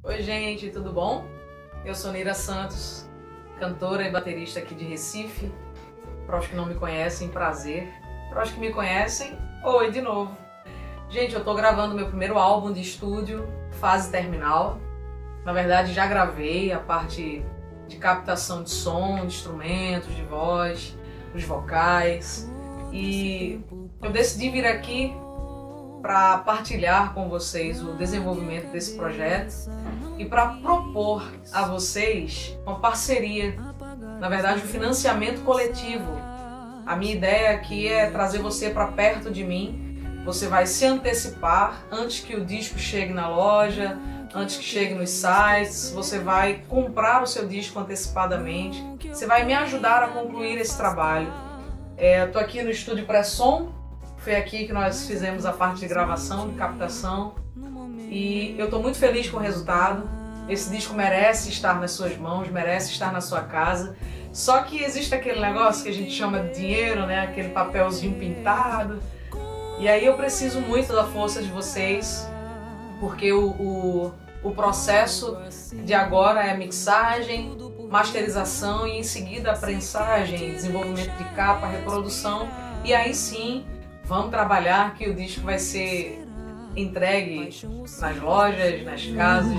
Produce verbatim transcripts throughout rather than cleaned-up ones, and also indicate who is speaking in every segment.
Speaker 1: Oi gente, tudo bom? Eu sou Neira Santos, cantora e baterista aqui de Recife. Para os que não me conhecem, prazer. Para os que me conhecem, oi de novo. Gente, eu tô gravando meu primeiro álbum de estúdio, Fase Terminal. Na verdade já gravei a parte de captação de som, de instrumentos, de voz, os vocais. E eu decidi vir aqui para partilhar com vocês o desenvolvimento desse projeto e para propor a vocês uma parceria, na verdade um financiamento coletivo. A minha ideia aqui é trazer você para perto de mim. Você vai se antecipar antes que o disco chegue na loja, antes que chegue nos sites. Você vai comprar o seu disco antecipadamente. Você vai me ajudar a concluir esse trabalho. É, eu tô aqui no estúdio Pré-Som. Foi aqui que nós fizemos a parte de gravação, de captação, e eu estou muito feliz com o resultado. Esse disco merece estar nas suas mãos, merece estar na sua casa. Só que existe aquele negócio que a gente chama de dinheiro, né? Aquele papelzinho pintado. E aí eu preciso muito da força de vocês, porque o, o, o processo de agora é mixagem, masterização e em seguida a prensagem, desenvolvimento de capa, reprodução, e aí sim vamos trabalhar que o disco vai ser entregue nas lojas, nas casas.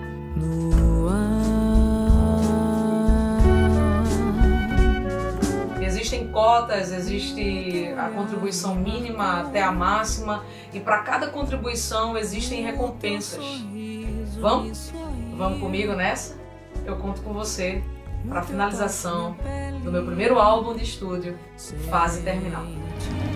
Speaker 1: Existem cotas, existe a contribuição mínima até a máxima, e para cada contribuição existem recompensas. Vamos? Vamos comigo nessa? Eu conto com você para a finalização do meu primeiro álbum de estúdio, Fase Terminal.